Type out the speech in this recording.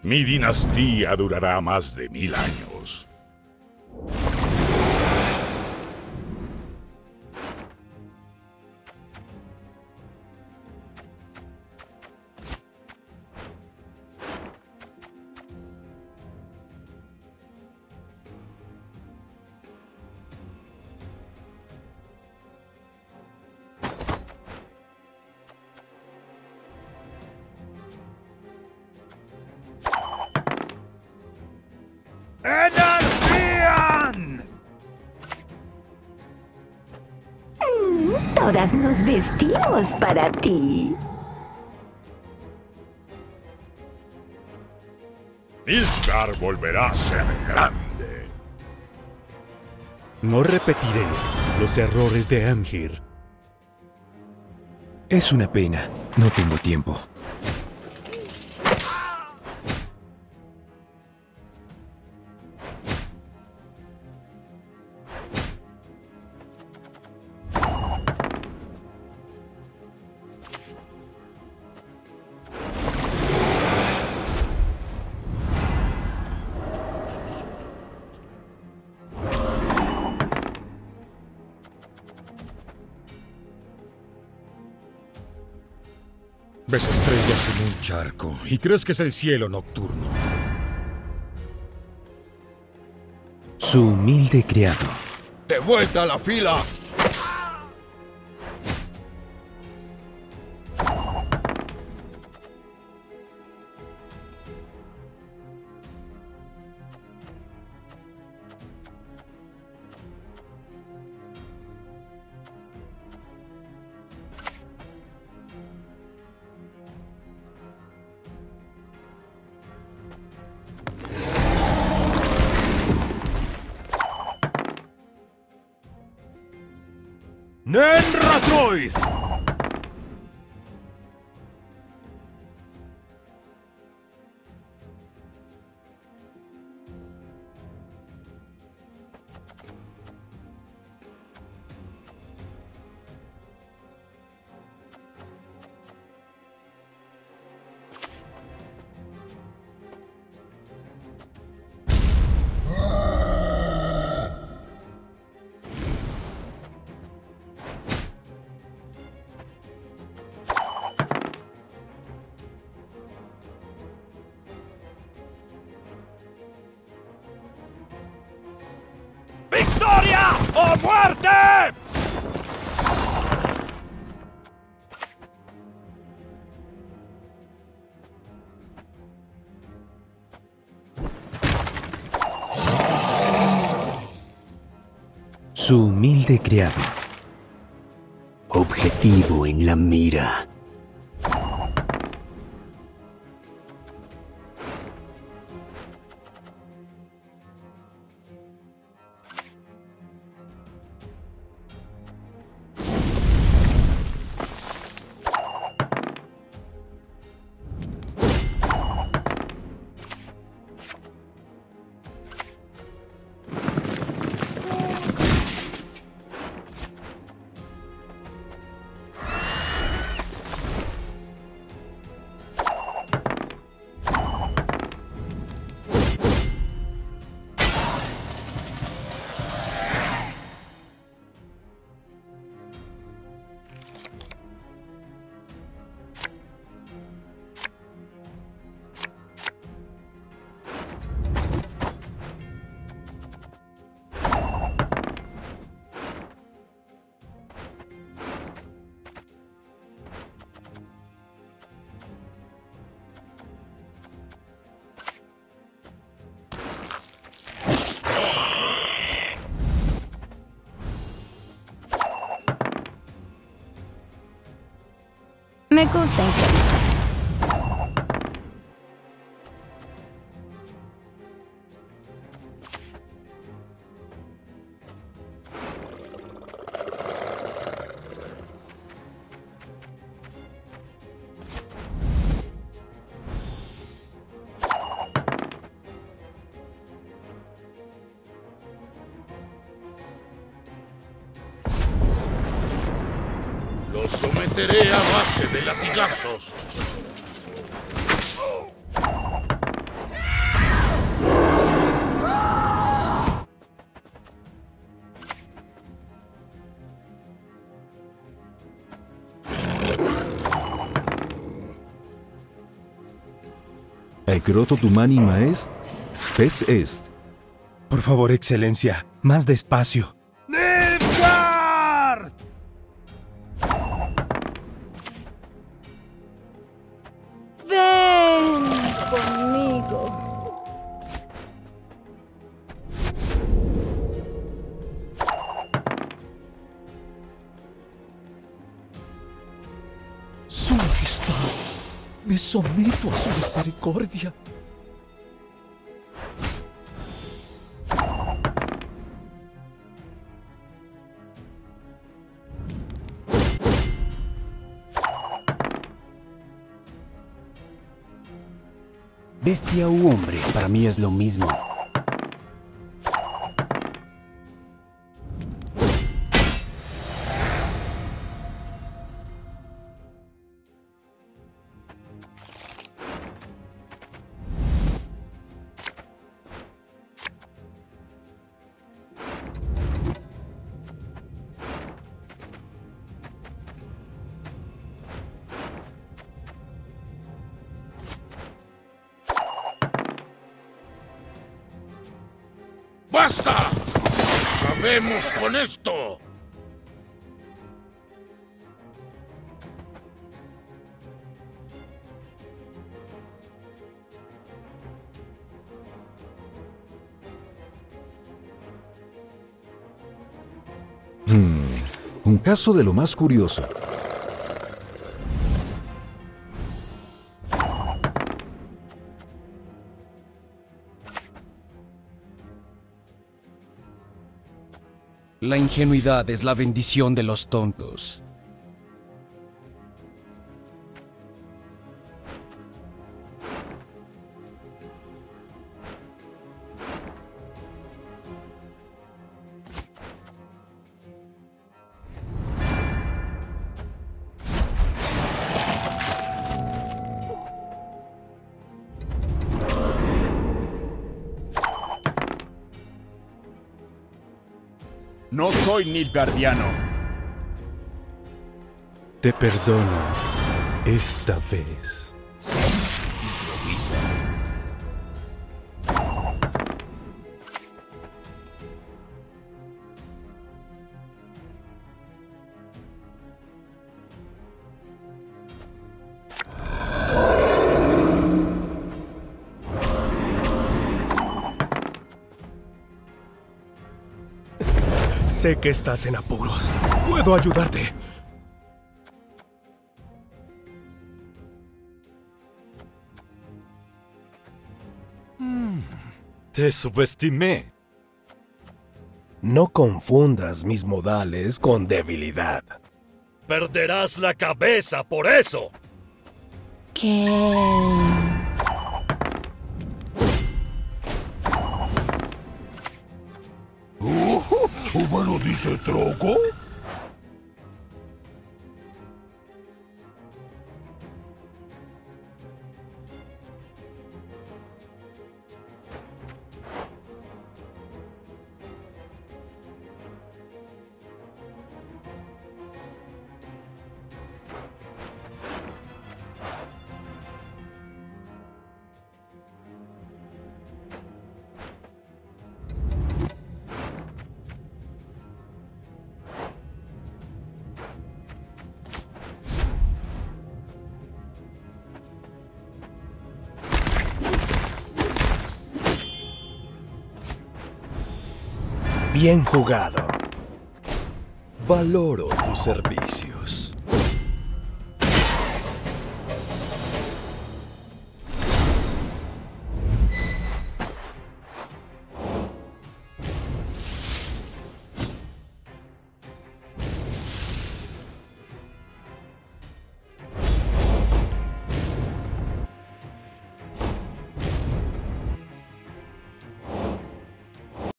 Mi dinastía durará más de 1000 años. ¡Energían! Todas nos vestimos para ti. Nilfgaard volverá a ser grande. No repetiré los errores de Amhir. Es una pena. No tengo tiempo. Ves estrellas en un charco y crees que es el cielo nocturno. Su humilde criado. ¡De vuelta a la fila! ¡Nenratroid! ¡Victoria o muerte! Su humilde criado. Objetivo en la mira. Me gusta improvisar. Los someteré a base de latigazos. Εκρότο-του-μάνημα est, spes est. Por favor, excelencia, más despacio. ¡Nilfgaard! Ven conmigo. Su Majestad, me someto a su misericordia. Bestia u hombre, para mí es lo mismo. ¡Basta! ¡Acabemos con esto! Un caso de lo más curioso. La ingenuidad es la bendición de los tontos. No soy nilfgaardiano. Te perdono esta vez. Sé que estás en apuros. Puedo ayudarte. Te subestimé. No confundas mis modales con debilidad. Perderás la cabeza por eso. ¿Qué? ¿Cómo lo dice Troco? Bien jugado. Valoro tu servicio.